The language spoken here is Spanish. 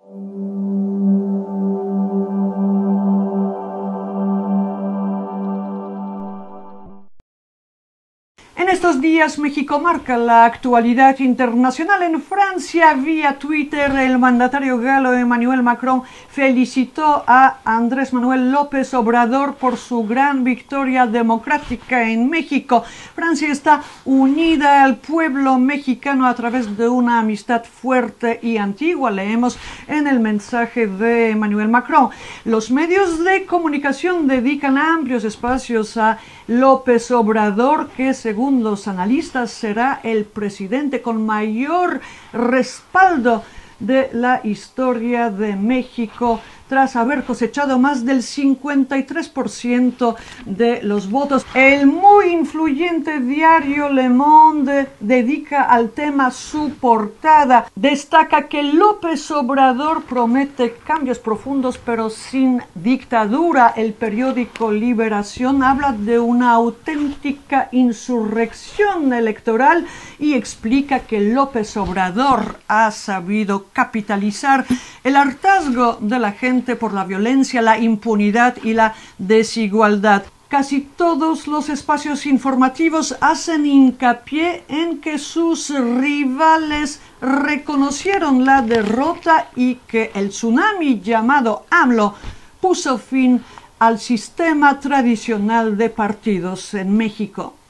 En estos días México marca la actualidad internacional. En Francia, vía Twitter, el mandatario galo Emmanuel Macron felicitó a Andrés Manuel López Obrador por su gran victoria democrática en México. Francia está unida al pueblo mexicano a través de una amistad fuerte y antigua, leemos en el mensaje de Emmanuel Macron. Los medios de comunicación dedican amplios espacios a López Obrador, que según los analistas será el presidente con mayor respaldo de la historia de México, tras haber cosechado más del 53% de los votos. El muy influyente diario Le Monde dedica al tema su portada. Destaca que López Obrador promete cambios profundos pero sin dictadura. El periódico Liberación habla de una auténtica insurrección electoral y explica que López Obrador ha sabido capitalizar el hartazgo de la gente por la violencia, la impunidad y la desigualdad. Casi todos los espacios informativos hacen hincapié en que sus rivales reconocieron la derrota y que el tsunami llamado AMLO puso fin al sistema tradicional de partidos en México.